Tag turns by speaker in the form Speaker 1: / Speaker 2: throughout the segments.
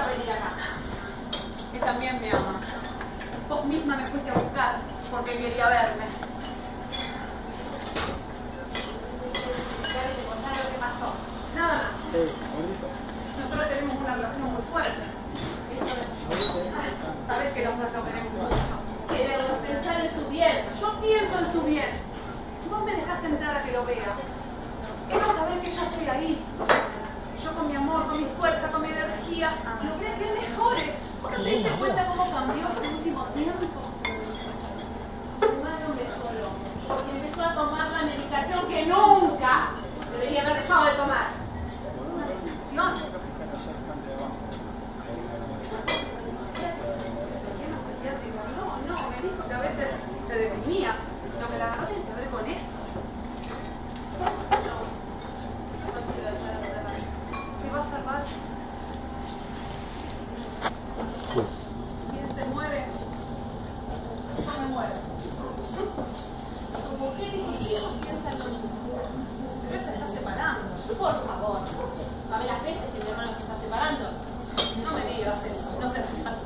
Speaker 1: por venir acá.
Speaker 2: Que también me ama. Vos misma me fuiste a buscar porque quería verme.
Speaker 1: ¿Querés contar lo que pasó?
Speaker 2: Nada más. Nosotros tenemos una relación muy fuerte. Sabes que los nuestros queremos mucho.
Speaker 1: Queremos pensar en su bien.
Speaker 2: Yo pienso en su bien. Si vos me dejás entrar a que lo vea, él va a saber que yo estoy ahí. Yo con mi amor, con mi fuerza, con mi energía, logré que él mejore. ¿Vos no te diste cuenta cómo cambió este último tiempo?
Speaker 1: Su hermano mejoró, porque empezó a tomar la medicación que nunca debería haber dejado de tomar.
Speaker 2: Una decisión. No, me dijo que a veces se deprimía. Lo que la agarró tiene que ver con eso. Se va a salvar. Si él se muere, yo me muero.
Speaker 1: Su mujer y sus hijos piensan lo mismo.
Speaker 2: Pero él se está separando.
Speaker 1: Por favor, ¿sabe las veces que mi hermano se está separando?
Speaker 2: No me digas eso, no se trata.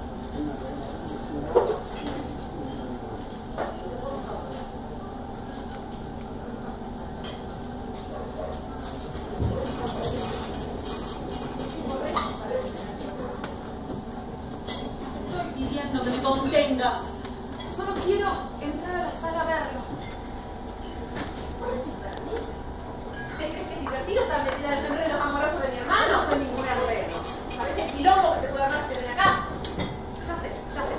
Speaker 2: Estoy pidiendo que me contengas. Solo quiero entrar a la sala a verlo.
Speaker 1: ¿Es que es divertido estar metida en los enredos amorosos de mi hermano?
Speaker 2: No soy ningún arreglo.
Speaker 1: ¿Sabes el quilombo que se puede armar de acá?
Speaker 2: Ya sé.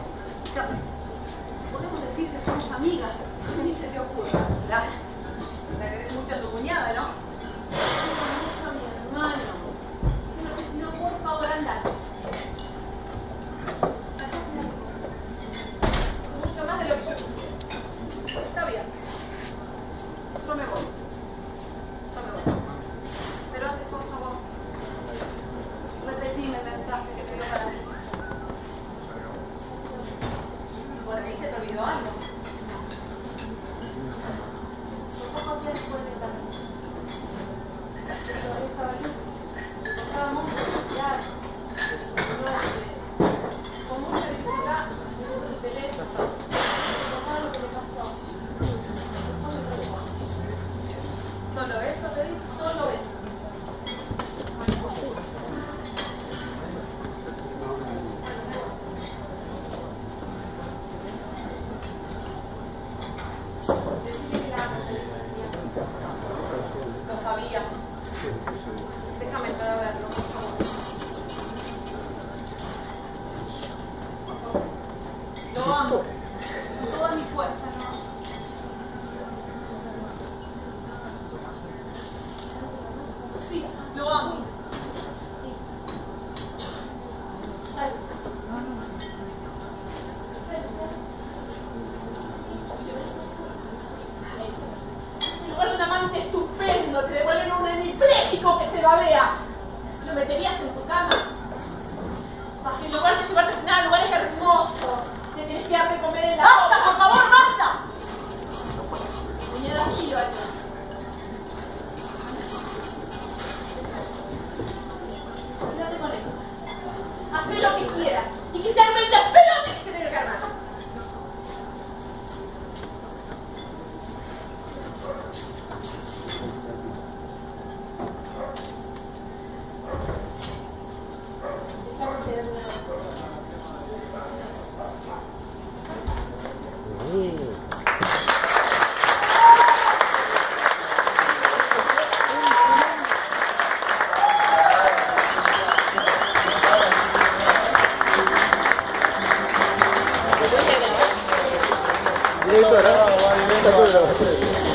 Speaker 2: Podemos decir que somos amigas. Ni se te ocurra. La querés mucho a tu cuñada, ¿no?
Speaker 1: Mucho a mi hermano. No, por favor, anda. Mucho más de lo que yo.
Speaker 2: Está bien. Yo me voy. Pero antes, por favor, repetime el mensaje que te dio para mí. Por ahí se te olvidó algo.
Speaker 1: Pocos días después de la todavía estaba listo. Estábamos claro. Con mucha dificultad, el teléfono. Contaba lo que le pasó. Después me preocupó.
Speaker 2: Solo eso te digo.
Speaker 1: Solo eso. Decirle que la amo.
Speaker 2: Lo sabía. Déjame entrar a verlo, por favor. Lo amo. Con toda mi fuerza, ¿no? Sí, lo amo.
Speaker 1: Dale. Se vuelve un amante estupendo, te devuelven un hemipléjico que se babea. ¿Lo meterías en tu cama? Así, en lugar de llevarte a cenar a lugares hermosos, te tienes que dar de comer en la
Speaker 2: ¡Basta, por favor, basta!
Speaker 1: Cuñada, sí lo haría. Cuídate con él. Haz lo que quieras. Y que se armen las pelotas que se tenga que armar. Ya no sé de una.
Speaker 3: Directora, está todo grabado.